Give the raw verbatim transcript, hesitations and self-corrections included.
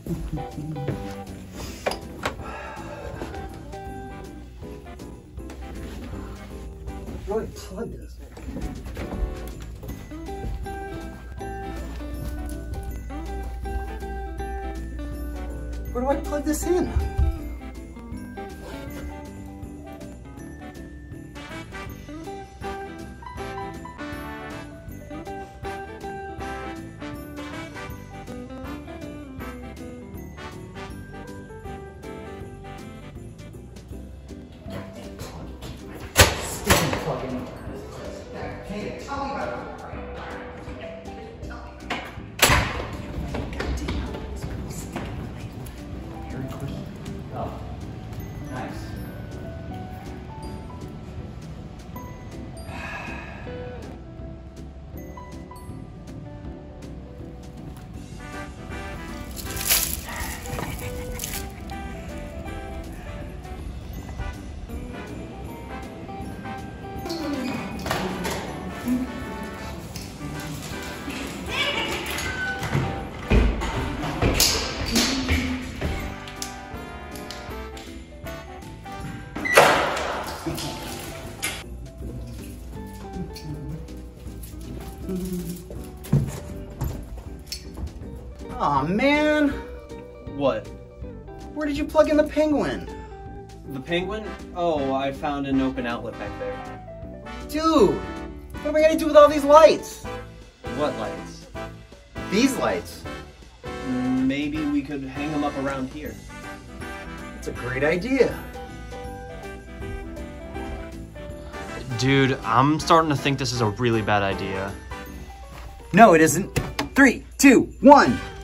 How do I plug this? Where do I plug this in? Plug-in. Hey, tell me about it. Very clean. Oh, nice. Aw, man. What? Where did you plug in the Penguin? The Penguin? Oh, I found an open outlet back there. Dude, what am I gonna do with all these lights? What lights? These lights. Maybe we could hang them up around here. That's a great idea. Dude, I'm starting to think this is a really bad idea. No, it isn't. Three, two, one.